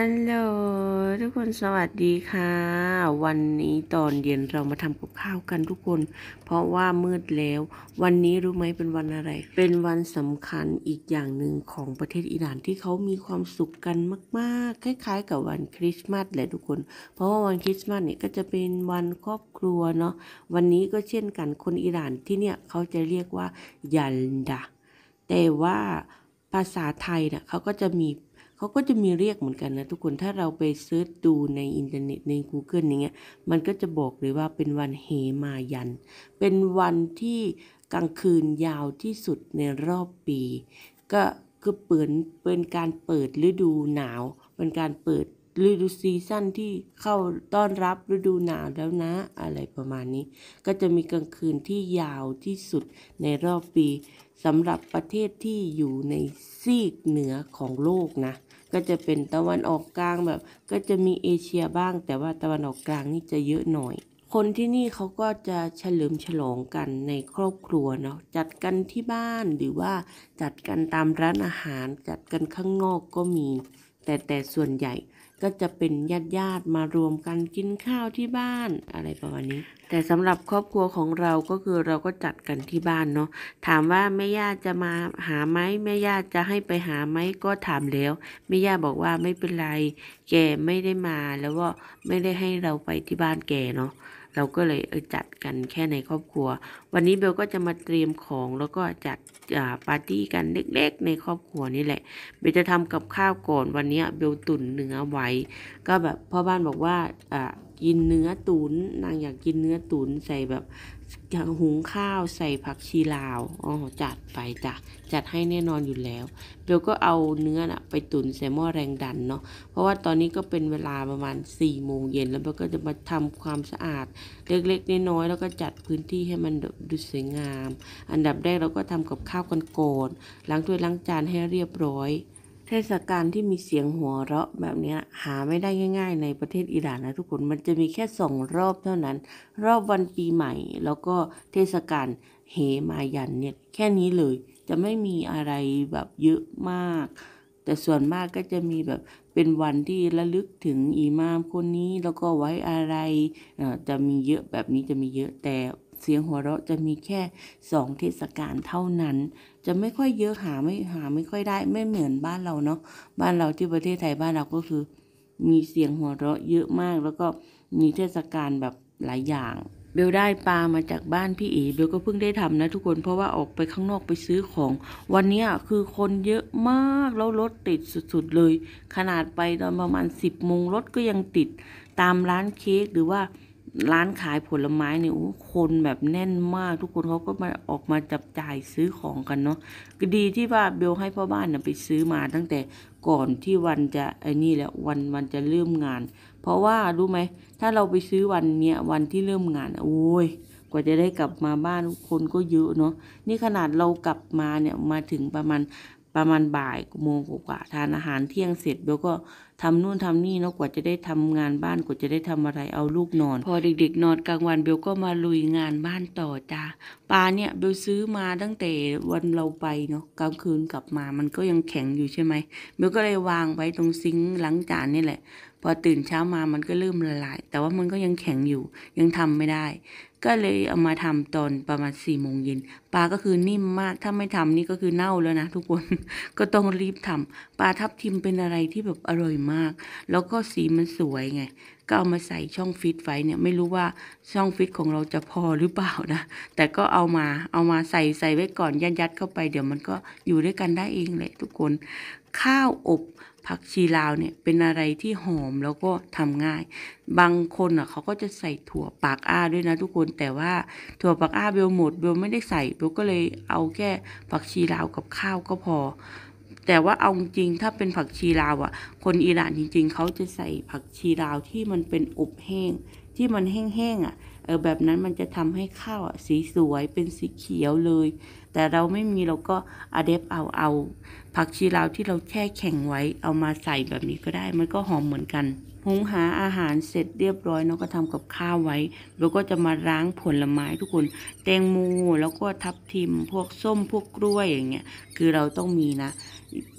ลโหลทุกคนสวัสดีค่ะวันนี้ตอนเย็นเรามาทำกับข้าวกันทุกคนเพราะว่ามืดแล้ววันนี้รู้ไหมเป็นวันอะไรเป็นวันสำคัญอีกอย่างหนึ่งของประเทศอิหร่านที่เขามีความสุขกันมากๆคล้ายๆกับวันคริสต์มาสแหละทุกคนเพราะว่าวันคริสต์มาสเนี่ยก็จะเป็นวันครอบครัวเนาะวันนี้ก็เช่นกันคนอิหร่านที่เนี่ยเขาจะเรียกว่ายัลดะแต่ว่าภาษาไทยเนี่ยเขาก็จะมีเรียกเหมือนกันนะทุกคนถ้าเราไปเซิร์ชดูในอินเทอร์เน็ตใน Google อย่างเงี้ยมันก็จะบอกเลยว่าเป็นวันเฮมายันเป็นวันที่กลางคืนยาวที่สุดในรอบปีก็คือเป็นการเปิดฤดูหนาวเป็นการเปิดฤดูซีซั่นที่เข้าต้อนรับฤดูหนาวแล้วนะอะไรประมาณนี้ก็จะมีกลางคืนที่ยาวที่สุดในรอบปีสำหรับประเทศที่อยู่ในซีกเหนือของโลกนะก็จะเป็นตะวันออกกลางแบบก็จะมีเอเชียบ้างแต่ว่าตะวันออกกลางนี่จะเยอะหน่อยคนที่นี่เขาก็จะเฉลิมฉลองกันในครอบครัวเนาะจัดกันที่บ้านหรือว่าจัดกันตามร้านอาหารจัดกันข้างนอกก็มีแต่ส่วนใหญ่ก็จะเป็นญาติมารวมกันกินข้าวที่บ้านอะไรประมาณนี้แต่สำหรับครอบครัวของเราก็คือเราก็จัดกันที่บ้านเนาะถามว่าแม่ย่าจะมาหาไหมแม่ย่าจะให้ไปหาไหมก็ถามแล้วแม่ย่าบอกว่าไม่เป็นไรแกไม่ได้มาแล้วก็ไม่ได้ให้เราไปที่บ้านแกเนาะเราก็เลยจัดกันแค่ในครอบครัววันนี้เบลก็จะมาเตรียมของแล้วก็จัดปาร์ตี้กันเล็กๆในครอบครัวนี่แหละเบลจะทำกับข้าวก่อนวันนี้เบลตุ๋นเนื้อไว้ก็แบบพ่อบ้านบอกว่ากินเนื้อตุ๋นนางอยากกินเนื้อตุ๋นใส่แบบหุงข้าวใส่ผักชีลาวอ๋อจัดไปจ้ะจัดให้แน่นอนอยู่แล้วเบลก็เอาเนื้อไปตุ๋นใส่หม้อแรงดันเนาะเพราะว่าตอนนี้ก็เป็นเวลาประมาณ4 โมงเย็นแล้วเบลก็จะมาทำความสะอาดเล็กๆน้อยๆแล้วก็จัดพื้นที่ให้มันดูสวยงามอันดับแรกเราก็ทำกับข้าวกันก่อนล้างถ้วยล้างจานให้เรียบร้อยเทศกาลที่มีเสียงหัวเราะแบบนี้หาไม่ได้ง่ายๆในประเทศอิหร่านนะทุกคนมันจะมีแค่2 รอบเท่านั้นรอบวันปีใหม่แล้วก็เทศกาลเฮมายันเนี่ยแค่นี้เลยจะไม่มีอะไรแบบเยอะมากแต่ส่วนมากก็จะมีแบบเป็นวันที่ระลึกถึงอิหม่ามคนนี้แล้วก็ไว้อะไรจะมีเยอะแบบนี้จะมีเยอะแต่เสียงหัวเราะจะมีแค่2 เทศกาลเท่านั้นจะไม่ค่อยเยอะหาไม่ค่อยได้ไม่เหมือนบ้านเราเนาะบ้านเราที่ประเทศไทยบ้านเราก็คือมีเสียงหัวเราะเยอะมากแล้วก็มีเทศกาลแบบหลายอย่างเบลได้ปลามาจากบ้านพี่เอ๋เบลก็เพิ่งได้ทำนะทุกคนเพราะว่าออกไปข้างนอกไปซื้อของวันนี้คือคนเยอะมากแล้วรถติดสุดๆเลยขนาดไปตอนประมาณ10 โมงรถก็ยังติดตามร้านเค้กหรือว่าร้านขายผลไม้เนี่ยคนแบบแน่นมากทุกคนเขาก็มาออกมาจับจ่ายซื้อของกันเนาะก็ดีที่ว่าเบลให้พ่อบ้านเนี่ยไปซื้อมาตั้งแต่ก่อนที่วันจะไอ้นี่แหละวันจะเริ่มงานเพราะว่ารู้ไหมถ้าเราไปซื้อวันเนี้ยวันที่เริ่มงานโอ้ยกว่าจะได้กลับมาบ้านคนก็เยอะเนาะนี่ขนาดเรากลับมาเนี่ยมาถึงประมาณบ่ายโมงกว่าทานอาหารเที่ยงเสร็จเบลก็ทำนู่นทำนี่เนาะกว่าจะได้ทำงานบ้านกว่าจะได้ทำอะไรเอาลูกนอนพอเด็กๆนอนกลางวันเบลก็มาลุยงานบ้านต่อจ้าปลาเนี่ยเบลซื้อมาตั้งแต่วันเราไปเนาะกลางคืนกลับมามันก็ยังแข็งอยู่ใช่ไหมเบลก็เลยวางไว้ตรงซิงค์ล้างจานนี่แหละพอตื่นเช้ามามันก็เริ่มละลายแต่ว่ามันก็ยังแข็งอยู่ยังทำไม่ได้ก็เลยเอามาทำตอนประมาณ4 โมงเย็นปลาก็คือนิ่มมากถ้าไม่ทำนี่ก็คือเน่าแล้วนะทุกคน ก็ต้องรีบทำปลาทับทิมเป็นอะไรที่แบบอร่อยมากแล้วก็สีมันสวยไงก็เอามาใส่ช่องฟิตไว้เนี่ยไม่รู้ว่าช่องฟิตของเราจะพอหรือเปล่านะแต่ก็เอามาใส่ไว้ก่อนยัดเข้าไปเดี๋ยวมันก็อยู่ด้วยกันได้เองแหละทุกคนข้าวอบผักชีลาวเนี่ยเป็นอะไรที่หอมแล้วก็ทำง่ายบางคนเขาก็จะใส่ถั่วปากอ้าด้วยนะทุกคนแต่ว่าถั่วปากอ้าเบลหมดเบลไม่ได้ใส่เบลก็เลยเอาแค่ผักชีลาวกับข้าวก็พอแต่ว่าเอาจริงถ้าเป็นผักชีลาวคนอิหร่านจริงๆเขาจะใส่ผักชีลาวที่มันเป็นอบแห้งที่มันแห้งๆแบบนั้นมันจะทำให้ข้าวสีสวยเป็นสีเขียวเลยแต่เราไม่มีเราก็เอาผักชีลาวที่เราแช่แข็งไว้เอามาใส่แบบนี้ก็ได้มันก็หอมเหมือนกันหุงหาอาหารเสร็จเรียบร้อยเนาะก็ทำกับข้าวไว้แล้วก็จะมาล้างผลไม้ทุกคนแตงโมแล้วก็ทับทิมพวกส้มพวกกล้วยอย่างเงี้ยคือเราต้องมีนะ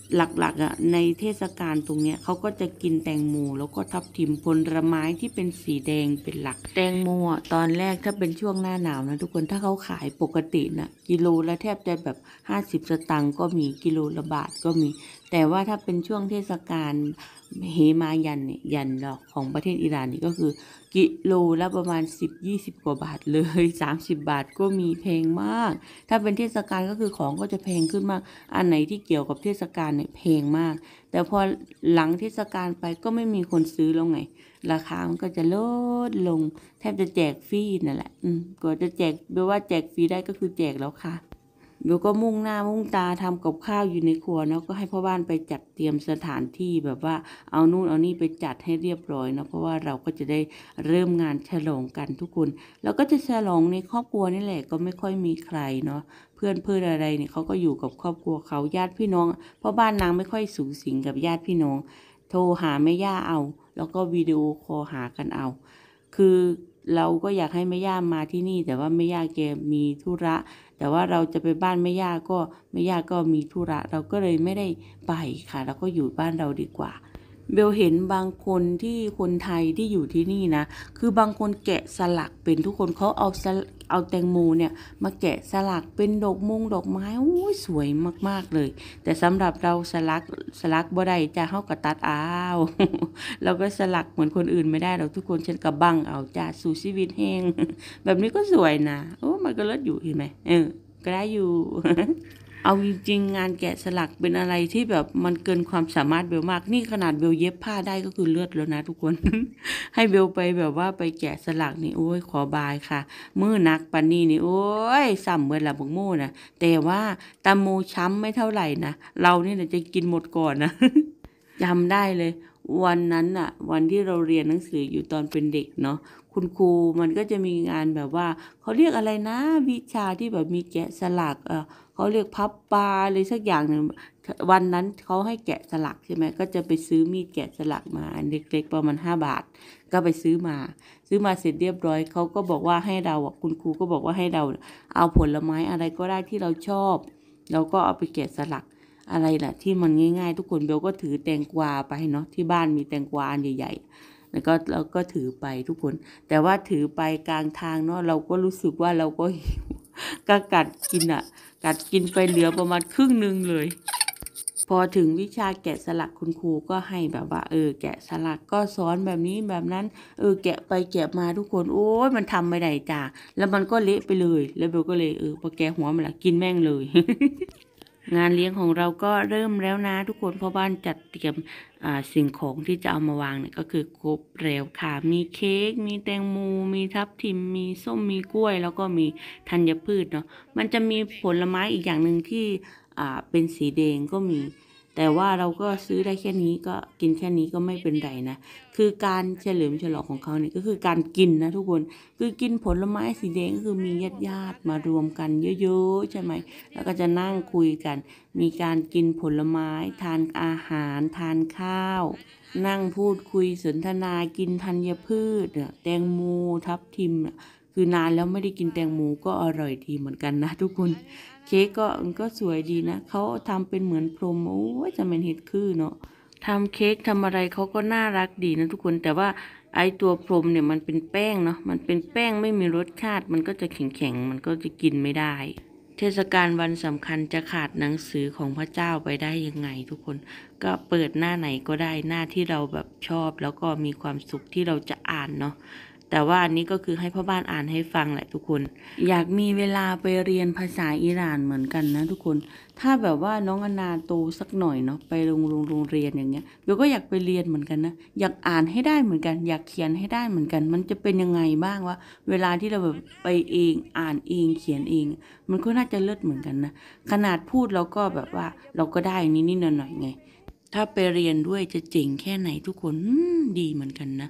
หลักๆอ่ะในเทศกาลตรงเนี้ยเขาก็จะกินแตงโมแล้วก็ทับทิมผลไม้ที่เป็นสีแดงเป็นหลักแตงโมอ่ะตอนแรกถ้าเป็นช่วงหน้าหนาวนะทุกคนถ้าเขาขายปกตินะกิโลละแทบจะแบบ50 สตางค์ก็มีกิโลละบาทก็มีแต่ว่าถ้าเป็นช่วงเทศกาลเฮมายันเนี่ยยันดอกของประเทศอิหร่านนี่ก็คือกิโลละประมาณ10-20กว่าบาทเลย30 บาทก็มีแพงมากถ้าเป็นเทศกาลก็คือของก็จะแพงขึ้นมากอันไหนที่เกี่ยวกับเทศกาลเนี่ยแพงมากแต่พอหลังเทศกาลไปก็ไม่มีคนซื้อแล้วไงราคามันก็จะลดลงแทบจะแจกฟรีนั่นแหละก็จะแจกแปลว่าแจกฟรีได้ก็คือแจกแล้วค่ะเบลก็มุ่งหน้ามุ่งตาทำกับข้าวอยู่ในครัวเนาะก็ให้พ่อบ้านไปจัดเตรียมสถานที่แบบว่าเอานู่นเอานี่ไปจัดให้เรียบร้อยเนาะเพราะว่าเราก็จะได้เริ่มงานฉลองกันทุกคนแล้วก็จะฉลองในครอบครัวนี่แหละก็ไม่ค่อยมีใครเนาะเพื่อนอะไรเนี่ยเขาก็อยู่กับครอบครัวเขาญาติพี่น้องเพราะบ้านนางไม่ค่อยสูงสิงกับญาติพี่น้องโทรหาแม่ย่าเอาแล้วก็วิดีโอคอลหากันเอาคือเราก็อยากให้แม่ย่ามาที่นี่แต่ว่าแม่ย่าแกมีธุระแต่ว่าเราจะไปบ้านแม่ย่าก็มีธุระเราก็เลยไม่ได้ไปค่ะเราก็อยู่บ้านเราดีกว่าเบลเห็นบางคนที่คนไทยที่อยู่ที่นี่นะคือบางคนแกะสลักเป็นทุกคนเขาเอาแตงโมเนี่ยมาแกะสลักเป็นดอกไม้โอ้ยสวยมากๆเลยแต่สำหรับเราสลักบ่ได้จ้าเฮาก็ตัดเอาเราก็สลักเหมือนคนอื่นไม่ได้เราทุกคนฉันก็บังเอาจ้าสู่ชีวิตแห้งแบบนี้ก็สวยนะโอ้มันก็เลิศอยู่เห็นไหมก็ได้อยู่ เอาจริงๆงานแกะสลักเป็นอะไรที่แบบมันเกินความสามารถเบลมากนี่ขนาดเบลเย็บผ้าได้ก็คือเลือดแล้วนะทุกคน ให้เบลไปแบบว่าไปแกะสลักนี่โอ้ยขอบายค่ะมือหนักปันนี่นี่โอ้ยสัมเบิดละบักโม่นะแต่ว่าตาโมช้ำไม่เท่าไหร่นะเราเนี่ยจะกินหมดก่อนนะ จำได้เลยวันนั้นอะวันที่เราเรียนหนังสืออยู่ตอนเป็นเด็กเนาะคุณครูมันก็จะมีงานแบบว่าเขาเรียกอะไรนะวิชาที่แบบมีแกะสลักเขาเรียกพับปลาอะไรสักอย่างหนึ่งวันนั้นเขาให้แกะสลักใช่ไหมก็จะไปซื้อมีดแกะสลักมาอันเล็กๆประมาณ5 บาทก็ไปซื้อมาเสร็จเรียบร้อยเขาก็บอกว่าให้เราคุณครูก็บอกว่าให้เราเอาผลไม้อะไรก็ได้ที่เราชอบเราก็เอาไปแกะสลัก อะไรล่ะที่มันง่ายๆทุกคนเบลก็ถือแตงกวาไปเนาะที่บ้านมีแตงกวาอันใหญ่ๆแล้วก็เราก็ถือไปทุกคนแต่ว่าถือไปกลางทางเนาะเราก็รู้สึกว่าเราก็หิวก็กัดกินกัดกินไปเหลือประมาณครึ่งนึงเลยพอถึงวิชาแกะสลักคุณครูก็ให้แบบว่าแกะสลักก็สอนแบบนี้แบบนั้นแกะไปแกะมาทุกคนโอ้ยมันทำไม่ได้จ้าแล้วมันก็เละไปเลยแล้วเบลก็เลยพอแกะหัวมันละกินแม่งเลย งานเลี้ยงของเราก็เริ่มแล้วนะทุกคนเพราะบ้านจัดเตรียมสิ่งของที่จะเอามาวางเนี่ยก็คือครบแล้วค่ะมีเค้กมีแตงโมมีทับทิมมีส้มมีกล้วยแล้วก็มีธัญพืชเนาะมันจะมีผลไม้อีกอย่างหนึ่งที่เป็นสีแดงก็มีแต่ว่าเราก็ซื้อได้แค่นี้ก็กินแค่นี้ก็ไม่เป็นไรนะคือการเฉลิมฉลองของเขาเนี่ยก็คือการกินนะทุกคนคือกินผลไม้สีแดงก็คือมีญาติมารวมกันเยอะๆใช่ไหม แล้วก็จะนั่งคุยกัน มีการกินผลไม้ ทานอาหาร ทานข้าว นั่งพูดคุยสนทนา กินธัญพืชเนี่ยแตงโมทับทิมเนี่ยคือนานแล้วไม่ได้กินแตงโมก็อร่อยดีเหมือนกันนะทุกคน เค้กก็สวยดีนะ เขาทำเป็นเหมือนพรหมโอ้ยจะเป็นเห็ดคือเนาะทำเค้กทำอะไรเขาก็น่ารักดีนะทุกคน แต่ว่าไอตัวพรหมเนี่ยมันเป็นแป้งเนาะมันเป็นแป้งไม่มีรสชาติ มันก็จะแข็งๆมันก็จะกินไม่ได้ เทศกาลวันสำคัญจะขาดหนังสือของพระเจ้าไปได้ยังไงทุกคนก็เปิดหน้าไหนก็ได้หน้าที่เราแบบชอบแล้วก็มีความสุขที่เราจะอ่านเนาะแต่ว่าอันนี้ก็คือให้พ่อบ้านอ่านให้ฟังแหละทุกคนอยากมีเวลาไปเรียนภาษาอิหร่านเหมือนกันนะทุกคนถ้าแบบว่าน้องอนาโตสักหน่อยเนาะไปโรงเรียนอย่างเงี้ยเบลก็อยากไปเรียนเหมือนกันนะอยากอ่านให้ได้เหมือนกันอยากเขียนให้ได้เหมือนกันมันจะเป็นยังไงบ้างวะเวลาที่เราแบบไปเองอ่านเองเขียนเอง มันก็น่าจะเลิศเหมือนกันนะขนาดพูดเราก็แบบว่าเราก็ได้นิดๆหน่อยๆไงถ้าไปเรียนด้วยจะเจ๋งแค่ไหนทุกคนดีเหมือนกันนะ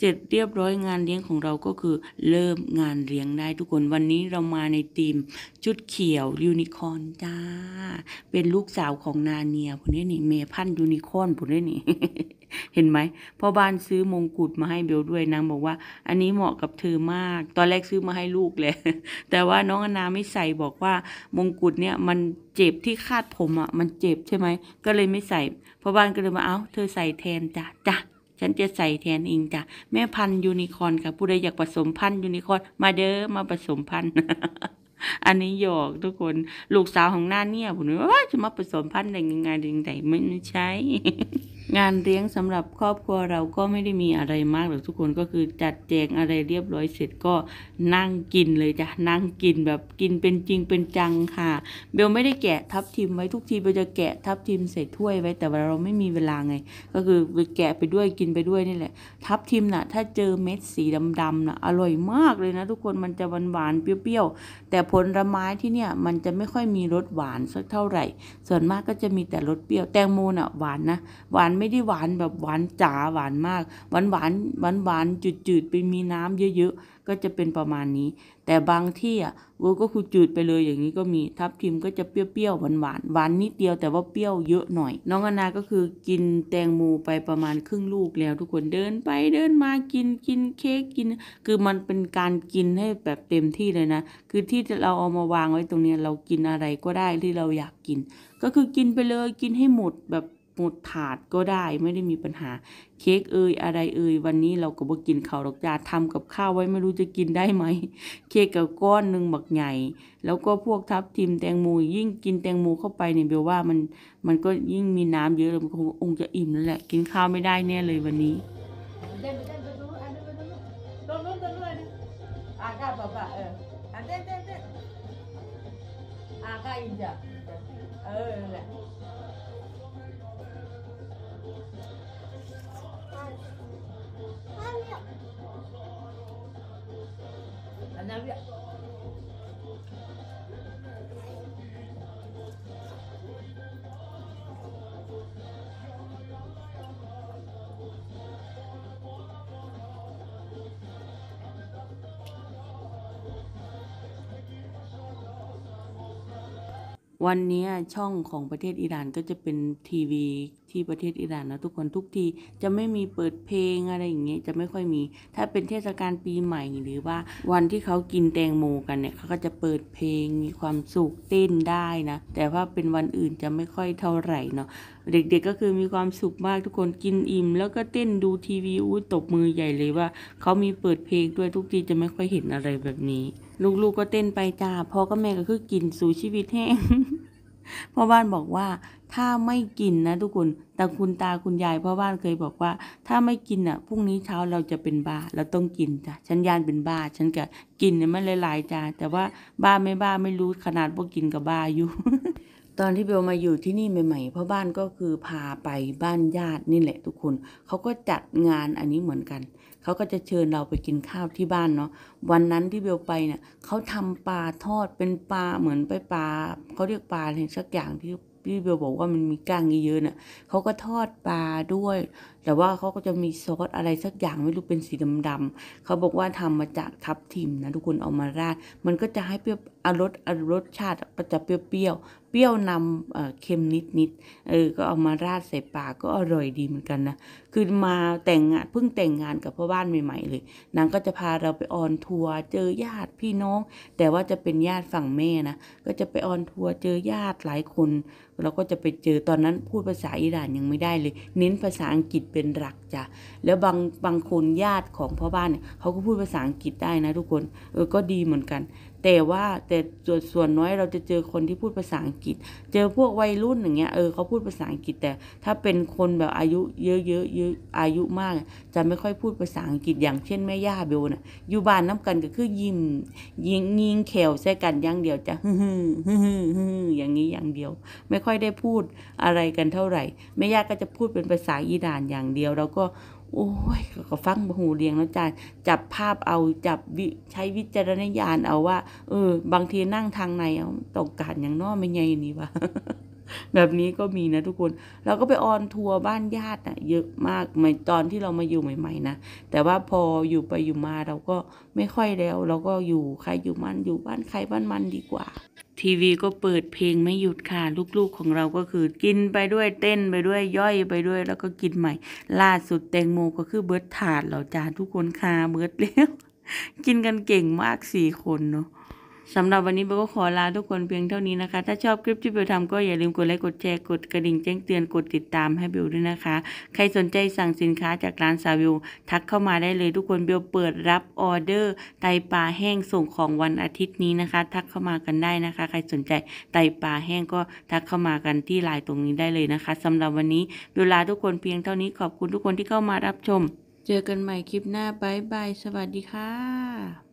เสร็จเรียบร้อยงานเลี้ยงของเราก็คือเริ่มงานเลี้ยงได้ทุกคนวันนี้เรามาในธีมชุดเขียวยูนิคอร์นจ้าเป็นลูกสาวของนาเนียผู้นี้นี่เมพันยูนิคอร์นผู้นี้นี่ เห็นไหมพ่อบ้านซื้อมงกุฎมาให้เบลด้วยนางบอกว่าอันนี้เหมาะกับเธอมากตอนแรกซื้อมาให้ลูกเลย แต่ว่าน้องอนาไม่ใส่บอกว่ามงกุฎเนี่ยมันเจ็บที่คาดผมอ่ะมันเจ็บใช่ไหมก็เลยไม่ใส่พ่อบ้านก็เลยมาเธอใส่แทนจ้ะฉันจะใส่แทนเองจ้ะแม่พันธุ์ยูนิคอร์นค่ะผู้ใดอยากผสมพันธุ์ยูนิคอร์นมาเด้อมาผสมพันธุ์ อันนี้หยอกทุกคนลูกสาวของหน้าเนี่ยผมว่าจะมาผสมพันธุ์ได้ยังไงไม่ใช่ งานเลี้ยงสำหรับครอบครัวเราก็ไม่ได้มีอะไรมากหรอกทุกคนก็คือจัดแจงอะไรเรียบร้อยเสร็จก็นั่งกินเลยจ้ะนั่งกินแบบกินเป็นจริงเป็นจังค่ะเบลไม่ได้แกะทับทิมไว้ทุกทีเบลจะแกะทับทิมใส่ถ้วยไว้แต่ว่าเราไม่มีเวลาไงก็คือไปแกะไปด้วยกินไปด้วยนี่แหละทับทิมน่ะถ้าเจอเม็ดสีดำๆน่ะอร่อยมากเลยนะทุกคนมันจะหวานๆเปรี้ยวๆแต่ผลไม้ที่เนี่ยมันจะไม่ค่อยมีรสหวานสักเท่าไหร่ส่วนมากก็จะมีแต่รสเปรี้ยวแตงโมน่ะหวานนะหวานไม่ได้หวานแบบหวานจ๋าหวานมากหวานจืดไปมีน้ำเยอะๆก็จะเป็นประมาณนี้แต่บางที่ก็คือจืดไปเลยอย่างนี้ก็มีทับทิมก็จะเปรี้ยวหวานนิดเดียวแต่ว่าเปรี้ยวเยอะหน่อยน้องอนาก็คือกินแตงโมไปประมาณครึ่งลูกแล้วทุกคนเดินไปเดินมากินเค้กกินคือมันเป็นการกินให้แบบเต็มที่เลยนะคือที่เราเอามาวางไว้ตรงนี้เรากินอะไรก็ได้ที่เราอยากกินก็คือกินไปเลยกินให้หมดแบบหมดถาดก็ได้ไม่ได้มีปัญหาเค้กอะไรวันนี้เราก็บ่กินข้าวหรอกจ้าทำกับข้าวไว้ไม่รู้จะกินได้ไหมเค้กกับก้อนหนึ่งบักใหญ่แล้วก็พวกทับทิมแตงโมยิ่งกินแตงโมเข้าไปเนี่ยเบลว่ามันก็ยิ่งมีน้ำเยอะเลยมันคงจะอิ่มนั่นแหละกินข้าวไม่ได้แน่เลยวันนี้วันนี้ช่องของประเทศอิหร่านก็จะเป็นทีวีที่ประเทศอิหร่านนะทุกคนทุกทีจะไม่มีเปิดเพลงอะไรอย่างเงี้ยจะไม่ค่อยมีถ้าเป็นเทศกาลปีใหม่หรือว่าวันที่เขากินแตงโมกันเนี่ยเขาก็จะเปิดเพลงมีความสุขเต้นได้นะแต่ว่าเป็นวันอื่นจะไม่ค่อยเท่าไหร่เนาะเด็กๆก็คือมีความสุขมากทุกคนกินอิ่มแล้วก็เต้นดูทีวีตบมือใหญ่เลยว่าเขามีเปิดเพลงด้วยทุกทีจะไม่ค่อยเห็นอะไรแบบนี้ลูกๆก็เต้นไปจ้าพ่อกับแม่ก็คือกินสู่ชีวิตแห้ง พ่อบ้านบอกว่าถ้าไม่กินนะทุกคนแต่คุณตาคุณยายพ่อบ้านเคยบอกว่าถ้าไม่กินพรุ่งนี้เช้าเราจะเป็นบ้าเราต้องกินจ้ะฉันยานเป็นบ้าฉันก็กินเนี่ยมันหลายๆจ้าแต่ว่าบ้าไม่รู้ขนาดพวกกินกับบ้าอยู่ ตอนที่เบลมาอยู่ที่นี่ใหม่ๆพ่อบ้านก็คือพาไปบ้านญาตินี่แหละทุกคนเขาก็จัดงานอันนี้เหมือนกันเขาก็จะเชิญเราไปกินข้าวที่บ้านเนาะวันนั้นที่เบลไปเนี่ยเขาทำปลาทอดเป็นปลาเหมือนไปปลาเขาเรียกปลาอะไรสักอย่างที่เบลบอกว่ามันมีก้างเยอะๆเนี่ยเขาก็ทอดปลาด้วยแต่ว่าเขาก็จะมีซอสอะไรสักอย่างไม่รู้เป็นสีดำๆเขาบอกว่าทำมาจากทับทิมนะทุกคนเอามาราดมันก็จะให้เปรี้ยวรสชาติก็จะเปรี้ยวนำเค็มนิดก็เอามาราดใส่ปากก็อร่อยดีเหมือนกันนะคือมาแต่งงานเพิ่งแต่งงานกับพ่อบ้านใหม่ๆเลยนางก็จะพาเราไปออนทัวร์เจอญาติพี่น้องแต่ว่าจะเป็นญาติฝั่งแม่นะก็จะไปออนทัวร์เจอญาติหลายคนเราก็จะไปเจอตอนนั้นพูดภาษาอิหร่านยังไม่ได้เลยเน้นภาษาอังกฤษเป็นหลักจ้ะแล้วบางคนญาติของพ่อบ้านเนี่ยเขาก็พูดภาษาอังกฤษได้นะทุกคนก็ดีเหมือนกันแต่ส่วนน้อยเราจะเจอคนที่พูดภาษาอังกฤษเจอพวกวัยรุ่นอย่างเงี้ยเขาพูดภาษาอังกฤษแต่ถ้าเป็นคนแบบอายุเยอะอายุมากจะไม่ค่อยพูดภาษาอังกฤษอย่างเช่นแม่ย่าเบลน่ะอยู่บ้านน้ำกันก็คือยิงแขวใส่กันอย่างเดียวจะอย่างนี้อย่างเดียวไม่ค่อยได้พูดอะไรกันเท่าไหร่แม่ย่าก็จะพูดเป็นภาษาอิหร่านอย่างเดียวแล้วก็โอ้ยก็ฟังหูเรียงแล้วจ้าจับภาพเอาใช้วิจารณญาณเอาว่าบางทีนั่งทางในต้องการอย่างน้อไม่ไงนี่วะแบบนี้ก็มีนะทุกคนเราก็ไปออนทัวร์บ้านญาติเยอะมากเหมือนตอนที่เรามาอยู่ใหม่ๆนะแต่ว่าพออยู่ไปอยู่มาเราก็ไม่ค่อยแล้วเราก็อยู่ใครอยู่มันอยู่บ้านใครบ้านมันดีกว่าทีวีก็เปิดเพลงไม่หยุดค่ะลูกๆของเราก็คือกินไปด้วยเต้นไปด้วยย่อยไปด้วยแล้วก็กินใหม่ล่าสุดแตงโมก็คือเบิร์ดถาดแล้วจ้าทุกคนคาเบิร์ดแล้วกินกันเก่งมาก4 คนเนาะสำหรับวันนี้เบลก็ขอลาทุกคนเพียงเท่านี้นะคะถ้าชอบคลิปที่เบลทำก็อย่าลืมกดไลค์กดแชร์กดกระดิ่งแจ้งเตือนกดติดตามให้เบลด้วยนะคะใครสนใจสั่งสินค้าจากร้านซาวิวทักเข้ามาได้เลยทุกคนเบลเปิดรับออเดอร์ไตปลาแห้งส่งของวันอาทิตย์นี้นะคะทักเข้ามากันได้นะคะใครสนใจไตปลาแห้งก็ทักเข้ามากันที่ไลน์ตรงนี้ได้เลยนะคะสำหรับวันนี้เบลลาทุกคนเพียงเท่านี้ขอบคุณทุกคนที่เข้ามารับชมเจอกันใหม่คลิปหน้าบ๊ายบายสวัสดีค่ะ